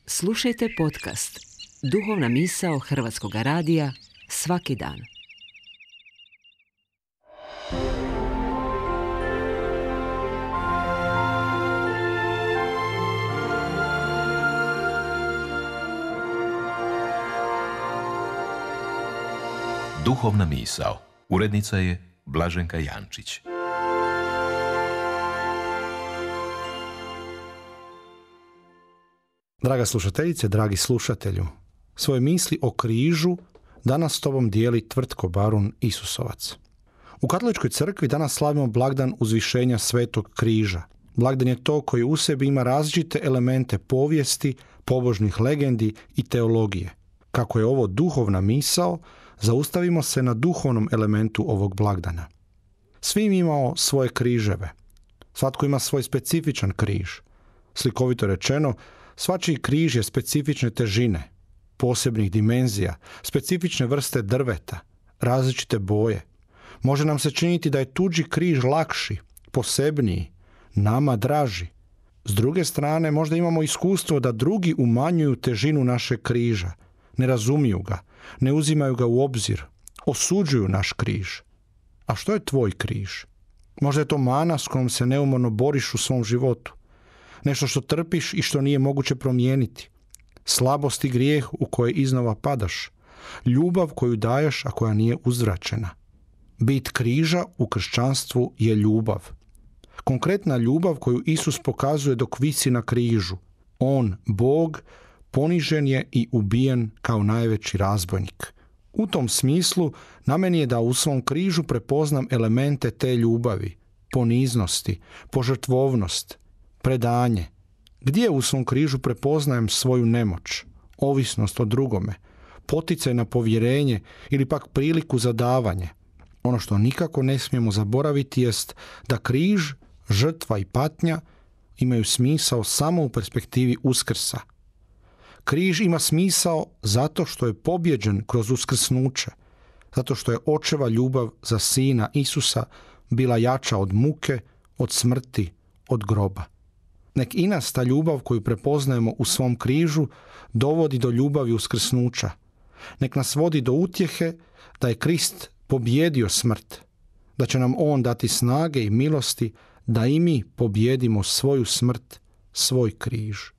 Slušajte podcast Duhovna misao Hrvatskog radija svaki dan. Duhovna misao. Urednica je Blaženka Jančić. Draga slušateljice, dragi slušatelju, svoje misli o križu danas s tobom dijeli Tvrtko Barun Isusovac. U Katoličkoj crkvi danas slavimo blagdan uzvišenja Svetog križa. Blagdan je to koji u sebi ima različite elemente povijesti, pobožnih legendi i teologije. Kako je ovo duhovna misao, zaustavimo se na duhovnom elementu ovog blagdana. Svi mi imamo svoje križeve. Svatko ima svoj specifičan križ. Slikovito rečeno, svačiji križ je specifične težine, posebnih dimenzija, specifične vrste drveta, različite boje. Može nam se činiti da je tuđi križ lakši, posebniji, nama draži. S druge strane, možda imamo iskustvo da drugi umanjuju težinu našeg križa, ne razumiju ga, ne uzimaju ga u obzir, osuđuju naš križ. A što je tvoj križ? Možda je to mana s kojom se neumorno boriš u svom životu. Nešto što trpiš i što nije moguće promijeniti. Slabost i grijeh u koje iznova padaš. Ljubav koju daješ, a koja nije uzvraćena. Bit križa u kršćanstvu je ljubav. Konkretna ljubav koju Isus pokazuje dok visi na križu. On, Bog, ponižen je i ubijen kao najveći razbojnik. U tom smislu, na meni je da u svom križu prepoznam elemente te ljubavi, poniznosti, požrtvovnost, predanje. Gdje u svom križu prepoznajem svoju nemoć, ovisnost o drugome, poticaj na povjerenje ili pak priliku za davanje. Ono što nikako ne smijemo zaboraviti jest da križ, žrtva i patnja imaju smisao samo u perspektivi Uskrsa. Križ ima smisao zato što je pobjeđen kroz uskrsnuće, zato što je očeva ljubav za sina Isusa bila jača od muke, od smrti, od groba. Nek i nas ta ljubav koju prepoznajemo u svom križu dovodi do ljubavi uskrsnuća. Nek nas vodi do utjehe da je Krist pobjedio smrt, da će nam On dati snage i milosti da i mi pobjedimo svoju smrt, svoj križ.